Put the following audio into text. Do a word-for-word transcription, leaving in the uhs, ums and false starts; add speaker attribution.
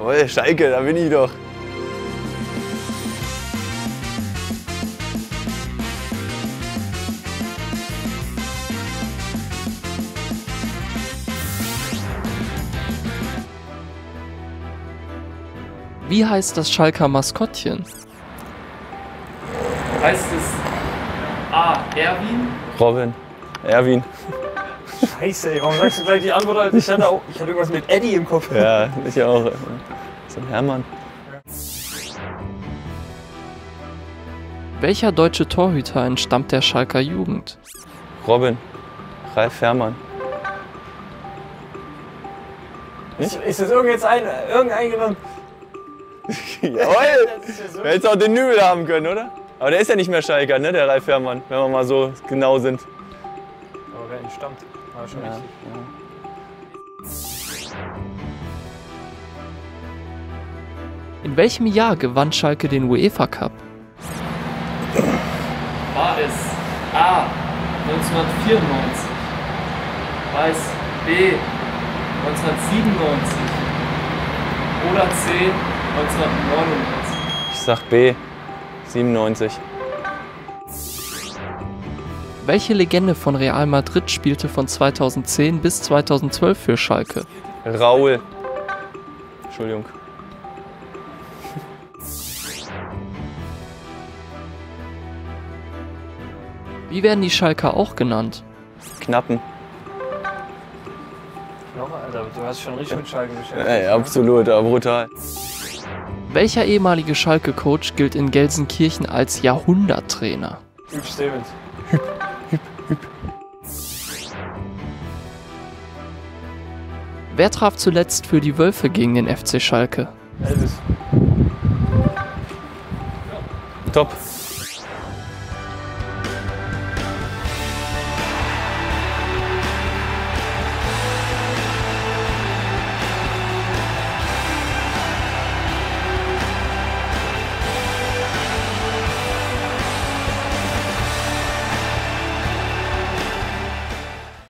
Speaker 1: Jawohl, Schalke, da bin ich doch.
Speaker 2: Wie heißt das Schalker Maskottchen?
Speaker 3: Heißt es A. Erwin?
Speaker 1: Robin. Erwin.
Speaker 4: Scheiße, ey, warum sagst du gleich die Antwort? Alter? Ich hatte, auch, ich hatte irgendwas mit Eddie im Kopf.
Speaker 1: Ja, ich auch. So ein Hermann.
Speaker 2: Welcher deutsche Torhüter entstammt der Schalker Jugend?
Speaker 1: Robin. Ralf Fährmann.
Speaker 4: Ist, ist das irgend jetzt ein, irgendein genommen?
Speaker 1: Jawohl!
Speaker 4: Ja so.
Speaker 1: Wir hätten auch den Nübel haben können, oder? Aber der ist ja nicht mehr Schalker, ne, der Ralf Fährmann, wenn wir mal so genau sind.
Speaker 4: Aber wer entstammt, war schon
Speaker 1: Ja,
Speaker 4: richtig.
Speaker 1: ja.
Speaker 2: In welchem Jahr gewann Schalke den UEFA Cup?
Speaker 3: War es A. neunzehnhundertvierundneunzig? War es B. neunzehnhundertsiebenundneunzig? Oder C. neunzehnhundertneunundneunzig?
Speaker 1: Ich sag B. siebenundneunzig.
Speaker 2: Welche Legende von Real Madrid spielte von zweitausendzehn bis zweitausendzwölf für Schalke?
Speaker 1: Raul. Entschuldigung.
Speaker 2: Wie werden die Schalker auch genannt?
Speaker 1: Knappen.
Speaker 4: Noch, Alter, du hast schon richtig mit Schalke beschäftigt.
Speaker 1: Ey, absolut, aber brutal.
Speaker 2: Welcher ehemalige Schalke-Coach gilt in Gelsenkirchen als Jahrhunderttrainer?
Speaker 4: Hüb Stevens.
Speaker 2: Wer traf zuletzt für die Wölfe gegen den F C Schalke?
Speaker 4: Elvis.
Speaker 1: Top.